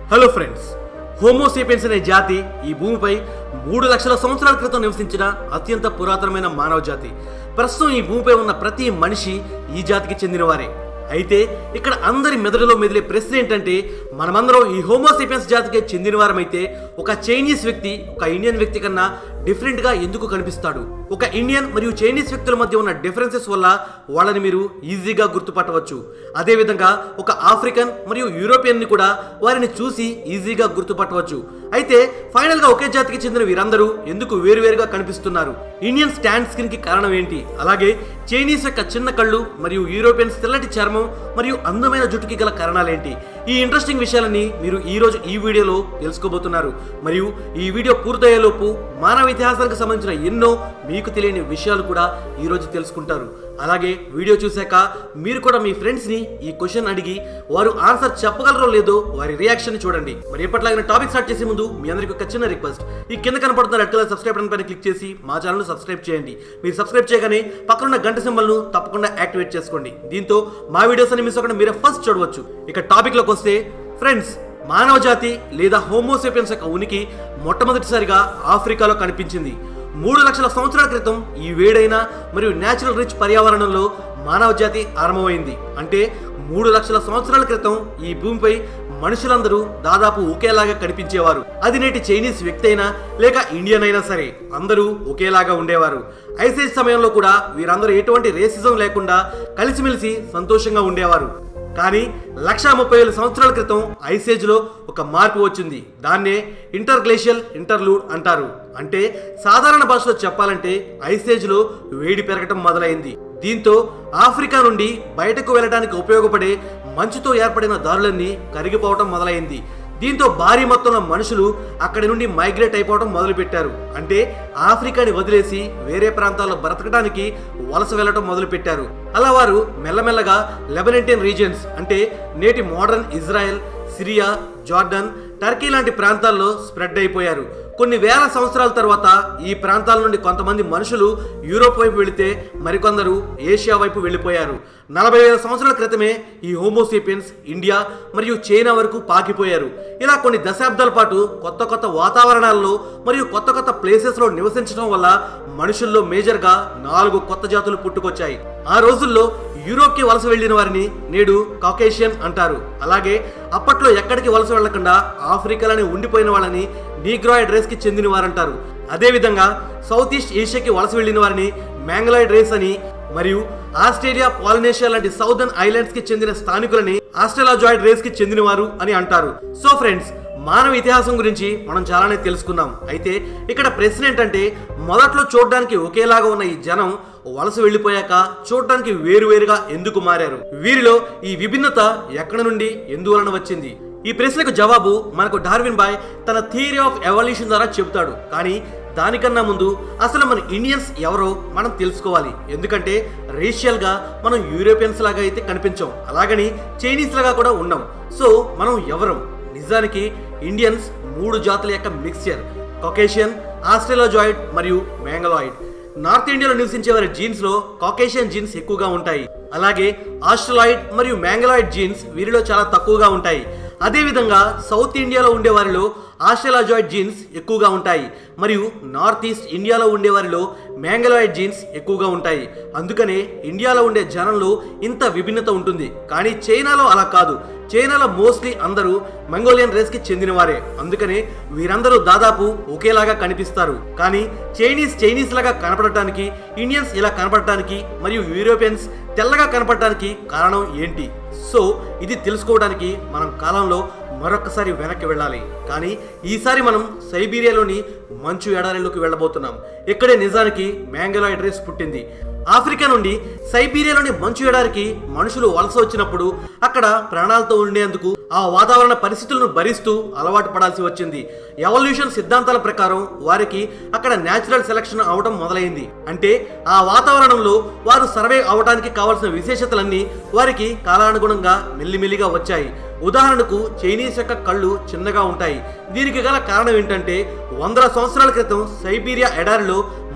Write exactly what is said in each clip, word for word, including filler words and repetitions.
Hello friends, Homo sapiens అనే జాతి ఈ భూమిపై మూడు లక్షల సంవత్సరాల క్రితం నివసించిన అత్యంత పురాతనమైన మానవ జాతి. ప్రస్తుతం ఈ భూమిపై ఉన్న ప్రతి మనిషి ఈ జాతికి చెందినవారే. అయితే ఇక్కడ అందరి మెదడులో మెదిలే ప్రశ్న ఏంటంటే, మనమందరం ఈ హోమోసేపియన్స్ జాతికి చెందినవారమైతే ఒక చైనీస్ వ్యక్తి ఒక ఇండియన్ వ్యక్తి కన్నా డిఫరెంట్గా ఎందుకు కనిపిస్తాడు? ఒక ఇండియన్ మరియు చైనీస్ వ్యక్తుల మధ్య ఉన్న డిఫరెన్సెస్ వల్ల వాళ్ళని మీరు ఈజీగా గుర్తుపట్టవచ్చు. అదేవిధంగా ఒక ఆఫ్రికన్ మరియు యూరోపియన్ని కూడా వారిని చూసి ఈజీగా గుర్తుపట్టవచ్చు. అయితే ఫైనల్గా ఒకే జాతికి చెందిన వీరందరూ ఎందుకు వేరువేరుగా కనిపిస్తున్నారు? ఇండియన్ స్టాండ్ స్కిన్ కి కారణం ఏంటి? అలాగే చైనీస్ యొక్క చిన్న కళ్ళు మరియు యూరోపియన్స్ తెల్లటి చర్మం మరియు అందమైన జుట్టుకి గల కారణాలేంటి? ఈ ఇంట్రెస్టింగ్ విషయాలని మీరు ఈ రోజు ఈ వీడియోలో తెలుసుకోబోతున్నారు. మరియు ఈ వీడియో పూర్తయ్యేలోపు మానవ ఇతిహాసానికి సంబంధించిన ఎన్నో మీకు తెలియని విషయాలు కూడా ఈ రోజు తెలుసుకుంటారు. అలాగే వీడియో చూశాక మీరు కూడా మీ ఫ్రెండ్స్ ని ఈ క్వశ్చన్ అడిగి వారు ఆన్సర్ చెప్పగలరో లేదో వారి రియాక్షన్ చూడండి. మరి ఎప్పటిలాగా టాపిక్ స్టార్ట్ చేసే ముందు మీ అందరికీ ఒక చిన్న రిక్వెస్ట్, ఈ కింద కనపడుతున్న రెడ్ కలర్ సబ్స్క్రైబ్ బటన్ పైన క్లిక్ చేసి మా ఛానల్ సబ్స్క్రైబ్ చేయండి. మీరు సబ్స్క్రైబ్ చేయగానే పక్కన గంట సింబల్ ను తప్పకుండా యాక్టివేట్ చేసుకోండి. దీంతో మా వీడియోస్ అన్ని మిస్ అవ్వకుండా మీరే ఫస్ట్ చూడవచ్చు. ఇక టాపిక్ లోకి వస్తే ఫ్రెండ్స్, మానవ జాతి లేదా హోమోసేపియన్స్ యొక్క ఉనికి మొట్టమొదటిసారిగా ఆఫ్రికాలో కనిపించింది. మూడు లక్షల సంవత్సరాల క్రితం ఈ వేడైన మరియు న్యాచురల్ రిచ్ పర్యావరణంలో మానవ జాతి ఆరంభమైంది. అంటే మూడు లక్షల సంవత్సరాల క్రితం ఈ భూమిపై మనుషులందరూ దాదాపు ఒకేలాగా కనిపించేవారు. అది నేటి చైనీస్ వ్యక్తి అయినా లేక ఇండియన్ అయినా సరే అందరూ ఒకేలాగా ఉండేవారు. ఐసేజ్ సమయంలో కూడా వీరందరూ ఎటువంటి రేసిజం లేకుండా కలిసిమెలిసి సంతోషంగా ఉండేవారు. కానీ లక్షా ముప్పై వేల సంవత్సరాల క్రితం ఐసేజ్ లో ఒక మార్పు వచ్చింది. దాన్నే ఇంటర్గ్లేషియల్ ఇంటర్లూడ్ అంటారు. అంటే సాధారణ భాషలో చెప్పాలంటే ఐసేజ్ లో వేడి పెరగటం మొదలైంది. దీంతో ఆఫ్రికా నుండి బయటకు వెళ్ళడానికి ఉపయోగపడే మంచుతో ఏర్పడిన దారులన్నీ కరిగిపోవటం మొదలైంది. దీంతో భారీ మొత్తంలో మనుషులు అక్కడి నుండి మైగ్రేట్ అయిపోవడం మొదలుపెట్టారు. అంటే ఆఫ్రికాని వదిలేసి వేరే ప్రాంతాల్లో బ్రతకడానికి వలస వెళ్ళటం మొదలుపెట్టారు. అలా వారు మెల్లమెల్లగా లెబనెంటియన్ రీజియన్స్ అంటే నేటి modern Israel, Syria, Jordan, Turkey లాంటి ప్రాంతాల్లో స్ప్రెడ్ అయిపోయారు. కొన్ని వేల సంవత్సరాల తర్వాత ఈ ప్రాంతాల నుండి కొంతమంది మనుషులు యూరోప్ వైపు వెళితే మరికొందరు ఏషియా వైపు వెళ్ళిపోయారు. నలభై వేల సంవత్సరాల క్రితమే ఈ హోమోసేపియన్స్ ఇండియా మరియు చైనా వరకు పాకిపోయారు. ఇలా కొన్ని దశాబ్దాల పాటు కొత్త కొత్త వాతావరణాల్లో మరియు కొత్త కొత్త ప్లేసెస్లో నివసించడం వల్ల మనుషుల్లో మేజర్గా నాలుగు కొత్త జాతులు పుట్టుకొచ్చాయి. ఆ రోజుల్లో యూరోప్కి వలస వెళ్లిన వారిని నేడు కాకేషియన్ అంటారు. అలాగే అప్పట్లో ఎక్కడికి వలస వెళ్లకుండా ఆఫ్రికాలోనే ఉండిపోయిన వాళ్ళని నీగ్రాయిడ్ రేస్ కి చెందిన వారంటారు. అదేవిధంగా సౌత్ ఈస్ట్ ఏషియాకి వలస వెళ్లిన వారిని మ్యాంగ్లాయిడ్ రేస్ అని, మరియు ఆస్ట్రేలియా, పాలినేషియా లాంటి సౌదర్న్ ఐలాండ్స్ కి చెందిన స్థానికులని ఆస్ట్రేలాజాయిడ్ రేస్ కి చెందిన వారు అని అంటారు. సో ఫ్రెండ్స్, మానవ ఇతిహాసం గురించి మనం చాలానే తెలుసుకున్నాం. అయితే ఇక్కడ ప్రశ్న ఏంటంటే, మొదట్లో చూడడానికి ఒకేలాగా ఉన్న ఈ జనం వలస వెళ్ళిపోయాక చూడటానికి వేరువేరుగా ఎందుకు మారారు? వీరిలో ఈ విభిన్నత ఎక్కడి నుండి ఎందువలన వచ్చింది? ఈ ప్రశ్నకు జవాబు మనకు డార్విన్ బాయ్ తన థియరీ ఆఫ్ ఎవల్యూషన్ ద్వారా చెబుతాడు. కానీ దానికన్నా ముందు అసలు మన ఇండియన్స్ ఎవరో మనం తెలుసుకోవాలి. ఎందుకంటే రేషియల్ గా మనం యూరోపియన్స్ లాగా అయితే కనిపించాం, అలాగని చైనీస్ లాగా కూడా ఉన్నాం. సో మనం ఎవరం? నిజానికి ఇండియన్స్ మూడు జాతుల యొక్క మిక్స్చర్. కాకేషియన్, ఆస్ట్రేలాజాయిడ్ మరియు మ్యాంగలాయిడ్. నార్త్ ఇండియాలో నివసించే వారి జీన్స్ లో కాకేషియన్ జీన్స్ ఎక్కువగా ఉంటాయి. అలాగే ఆస్ట్రలాయిడ్ మరియు మ్యాంగలాయిడ్ జీన్స్ వీరిలో చాలా తక్కువగా ఉంటాయి. అదేవిధంగా సౌత్ ఇండియాలో ఉండే వారిలో ఆస్ట్రేలాజాయిడ్ జీన్స్ ఎక్కువగా ఉంటాయి. మరియు నార్త్ ఈస్ట్ ఇండియాలో ఉండే వారిలో మ్యాంగలాయిడ్ జీన్స్ ఎక్కువగా ఉంటాయి. అందుకనే ఇండియాలో ఉండే జనంలో ఇంత విభిన్నత ఉంటుంది. కానీ చైనాలో అలా కాదు. చైనాలో మోస్ట్లీ అందరూ మంగోలియన్ రేస్ కి చెందిన వారే. అందుకనే వీరందరూ దాదాపు ఒకేలాగా కనిపిస్తారు. కానీ చైనీస్ చైనీస్ లాగా కనపడటానికి, ఇండియన్స్ ఇలా కనపడటానికి మరియు యూరోపియన్స్ తెల్లగా కనపడటానికి కారణం ఏంటి? సో ఇది తెలుసుకోవడానికి మనం కాలంలో మరొకసారి వెనక్కి వెళ్ళాలి. కానీ ఈసారి మనం సైబీరియాలోని మంచు ఎడారిలోకి వెళ్ళబోతున్నాం. ఇక్కడే నిజానికి మ్యాంగలాయిడ్ రేస్ పుట్టింది. ఆఫ్రికా నుండి సైబీరియాలోని మంచు ఎడారికి మనుషులు వలస వచ్చినప్పుడు అక్కడ ప్రాణాలతో ఉండేందుకు ఆ వాతావరణ పరిస్థితులను భరిస్తూ అలవాటు పడాల్సి వచ్చింది. ఎవల్యూషన్ సిద్ధాంతాల ప్రకారం వారికి అక్కడ న్యాచురల్ సెలక్షన్ అవడం మొదలైంది. అంటే ఆ వాతావరణంలో వారు సర్వే అవడానికి కావాల్సిన విశేషతలన్నీ వారికి కాలానుగుణంగా మెల్లిమెల్లిగా వచ్చాయి. ఉదాహరణకు చైనీస్ యొక్క కళ్ళు చిన్నగా ఉంటాయి. దీనికి గల కారణం ఏంటంటే వందల సంవత్సరాల క్రితం సైబీరియా ఎడారిలో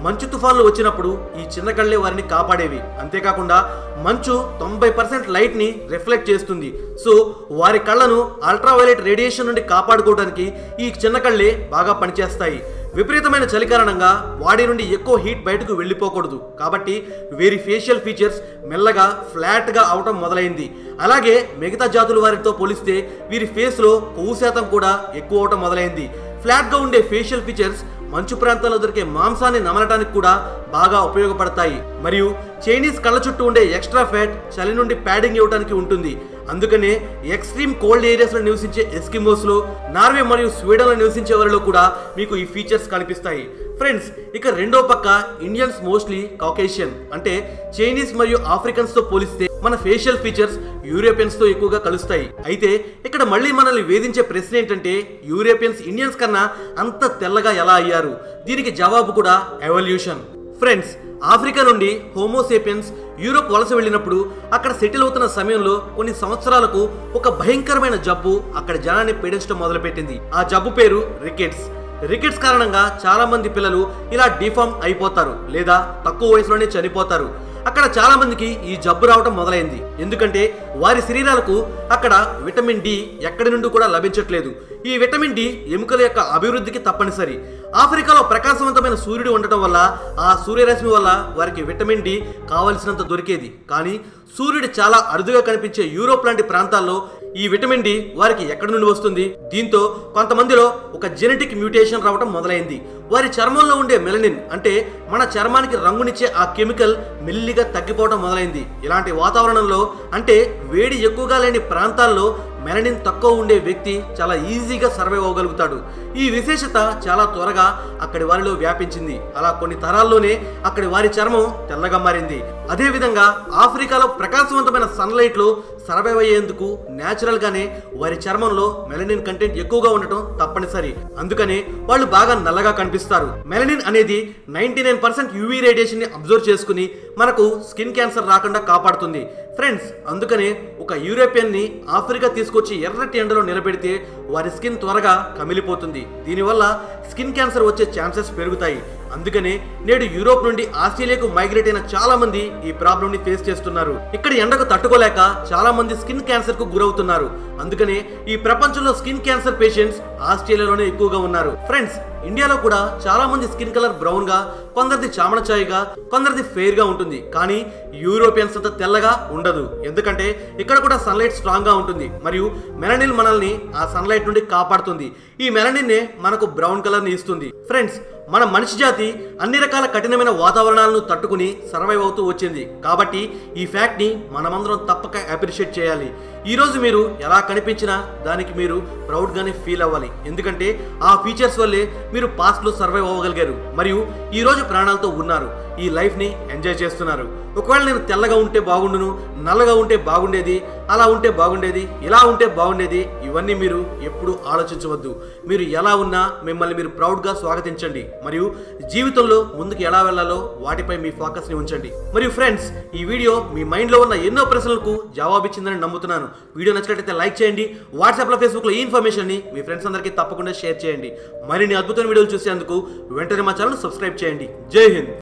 మంచు తుఫాన్లు వచ్చినప్పుడు ఈ చిన్న కళ్ళే వారిని కాపాడేవి. అంతేకాకుండా మంచు తొంభై పర్సెంట్ లైట్ ని రిఫ్లెక్ట్ చేస్తుంది. సో వారి కళ్ళను అల్ట్రావైలెట్ రేడియేషన్ నుండి కాపాడుకోవడానికి ఈ చిన్న కళ్ళే బాగా పనిచేస్తాయి. విపరీతమైన చలి కారణంగా బాడీ నుండి ఎక్కువ హీట్ బయటకు వెళ్ళిపోకూడదు. కాబట్టి వీరి ఫేషియల్ ఫీచర్స్ మెల్లగా ఫ్లాట్ గా అవటం మొదలైంది. అలాగే మిగతా జాతుల వారితో పోలిస్తే వీరి ఫేస్ లో కొవ్వు శాతం కూడా ఎక్కువ అవటం మొదలైంది. ఫ్లాట్ గా ఉండే ఫేషియల్ ఫీచర్స్ మంచు ప్రాంతాల్లో దొరికే మాంసాన్ని నమలటానికి కూడా బాగా ఉపయోగపడతాయి. మరియు చైనీస్ కళ్ళ చుట్టూ ఉండే ఎక్స్ట్రా ఫ్యాట్ చలి నుండి ప్యాడింగ్ ఇవ్వడానికి ఉంటుంది. అందుకనే ఎక్స్ట్రీమ్ కోల్డ్ ఏరియాస్ లో నివసించే ఎస్కిమోస్ లో, నార్వే మరియు స్వీడన్ లో నివసించే వారిలో కూడా మీకు ఈ ఫీచర్స్ కనిపిస్తాయి. ఫ్రెండ్స్, ఇక రెండో పక్క ఇండియన్స్ మోస్ట్లీ కాకేషియన్ అంటే చైనీస్ మరియు ఆఫ్రికన్స్ తో పోలిస్తే మన ఫేషియల్ ఫీచర్స్ యూరోపియన్స్ తో ఎక్కువగా కలుస్తాయి. అయితే ఇక్కడ మళ్ళీ మనల్ని వేధించే ప్రశ్న ఏంటంటే యూరోపియన్స్ ఇండియన్స్ కన్నా అంత తెల్లగా ఎలా అయ్యారు? దీనికి జవాబు కూడా ఎవల్యూషన్. ఫ్రెండ్స్, ఆఫ్రికా నుండి హోమోసేపియన్స్ యూరోప్ వలస వెళ్ళినప్పుడు అక్కడ సెటిల్ అవుతున్న సమయంలో కొన్ని సంవత్సరాలకు ఒక భయంకరమైన జబ్బు అక్కడ జనాన్ని పీడించడం మొదలుపెట్టింది. ఆ జబ్బు పేరు రికెట్స్. రికెట్స్ కారణంగా చాలా మంది పిల్లలు ఇలా డిఫార్మ్ అయిపోతారు లేదా తక్కువ వయసులోనే చనిపోతారు. అక్కడ చాలా మందికి ఈ జబ్బు రావడం మొదలైంది. ఎందుకంటే వారి శరీరాలకు అక్కడ విటమిన్ డి ఎక్కడి నుండి కూడా లభించట్లేదు. ఈ విటమిన్ డి ఎముకల యొక్క అభివృద్ధికి తప్పనిసరి. ఆఫ్రికాలో ప్రకాశవంతమైన సూర్యుడు ఉండటం వల్ల ఆ సూర్యరశ్మి వల్ల వారికి విటమిన్ డి కావలసినంత దొరికేది. కానీ సూర్యుడు చాలా అరుదుగా కనిపించే యూరోప్ లాంటి ప్రాంతాల్లో ఈ విటమిన్ డి వారికి ఎక్కడి నుండి వస్తుంది? దీంతో కొంతమందిలో ఒక జెనెటిక్ మ్యూటేషన్ రావడం మొదలైంది. వారి చర్మంలో ఉండే మెలనిన్ అంటే మన చర్మానికి రంగునిచ్చే ఆ కెమికల్ మెల్లిగా తగ్గిపోవడం మొదలైంది. ఇలాంటి వాతావరణంలో అంటే వేడి ఎక్కువగా లేని ప్రాంతాల్లో మెలనిన్ తక్కువ ఉండే వ్యక్తి చాలా ఈజీగా సర్వైవ్ అవ్వగలుగుతాడు. ఈ విశేషత చాలా త్వరగా అక్కడి వారిలో వ్యాపించింది. అలా కొన్ని తరాల్లోనే అక్కడి వారి చర్మం తెల్లగా మారింది. అదేవిధంగా ఆఫ్రికాలో ప్రకాశవంతమైన సన్లైట్ లో సర్వైవ్ అయ్యేందుకు న్యాచురల్ గానే వారి చర్మంలో మెలనిన్ కంటెంట్ ఎక్కువగా ఉండటం తప్పనిసరి. అందుకనే వాళ్ళు బాగా నల్లగా కనిపిస్తారు. మెలనిన్ అనేది ninety nine percent UV radiation ని అబ్జర్వ్ చేసుకుని మనకు స్కిన్ క్యాన్సర్ రాకుండా కాపాడుతుంది. ఫ్రెండ్స్, అందుకనే ఒక యూరోపియన్ ని ఆఫ్రికా తీసుకొచ్చి ఎర్రటి ఎండలో నిలబెడితే వారి స్కిన్ త్వరగా కమిలిపోతుంది. దీనివల్ల స్కిన్ క్యాన్సర్ వచ్చే ఛాన్సెస్ పెరుగుతాయి. అందుకనే నేడు యూరోప్ నుండి ఆస్ట్రేలియాకు మైగ్రేట్ అయిన చాలా మంది ఈ ప్రాబ్లం ని ఫేస్ చేస్తున్నారు. ఇక్కడ ఎండకు తట్టుకోలేక చాలా మంది స్కిన్ క్యాన్సర్ కు గురవుతున్నారు. అందుకనే ఈ ప్రపంచంలో స్కిన్ క్యాన్సర్ పేషెంట్స్ ఆస్ట్రేలియాలోనే ఎక్కువగా ఉన్నారు. ఫ్రెండ్స్, ఇండియాలో కూడా చాలా మంది స్కిన్ కలర్ బ్రౌన్ గా, కొందరిది చామన ఛాయగా, కొందరిది ఫెయిర్ గా ఉంటుంది. కానీ యూరోపియన్స్ అంత తెల్లగా ఉండదు. ఎందుకంటే ఇక్కడ కూడా సన్లైట్ స్ట్రాంగ్ గా ఉంటుంది మరియు మెలనిన్ మనల్ని ఆ సన్లైట్ నుండి కాపాడుతుంది. ఈ మెలనిన్ మనకు బ్రౌన్ కలర్ ని ఇస్తుంది. ఫ్రెండ్స్, మన మనిషి జాతి అన్ని రకాల కఠినమైన వాతావరణాలను తట్టుకుని సర్వైవ్ అవుతూ వచ్చింది. కాబట్టి ఈ ఫ్యాక్ట్ ని మనమందరం తప్పక అప్రిషియేట్ చేయాలి. ఈ రోజు మీరు ఎలా కనిపించినా దానికి మీరు ప్రౌడ్ గానే ఫీల్ అవ్వాలి. ఎందుకంటే ఆ ఫీచర్స్ వల్లే మీరు పాస్ట్ లో సర్వైవ్ అవ్వగలిగారు మరియు ఈ రోజు ప్రాణాలతో ఉన్నారు. ఈ లైఫ్ ని ఎంజాయ్ చేస్తున్నారు. ఒకవేళ నేను తెల్లగా ఉంటే బాగుండును, నల్లగా ఉంటే బాగుండేది, అలా ఉంటే బాగుండేది, ఇలా ఉంటే బాగుండేది, ఇవన్నీ మీరు ఎప్పుడు ఆలోచించవద్దు. మీరు ఎలా ఉన్నా మిమ్మల్ని మీరు ప్రౌడ్ గా స్వాగతించండి మరియు జీవితంలో ముందుకు ఎలా వెళ్లాలో వాటిపై మీ ఫోకస్ ని ఉంచండి. మరియు ఫ్రెండ్స్, ఈ వీడియో మీ మైండ్ లో ఉన్న ఎన్నో ప్రశ్నలకు జవాబిచ్చిందని నమ్ముతున్నాను. వీడియో నచ్చినట్లయితే లైక్ చేయండి. వాట్సాప్ లో, ఫేస్బుక్ లో ఈ ఇన్ఫర్మేషన్ ని మీ ఫ్రెండ్స్ అందరికీ తప్పకుండా షేర్ చేయండి. మరిన్ని అద్భుతమైన వీడియోలు చూసేందుకు వెంటనే మా ఛానల్ సబ్స్క్రైబ్ చేయండి. జై హింద్.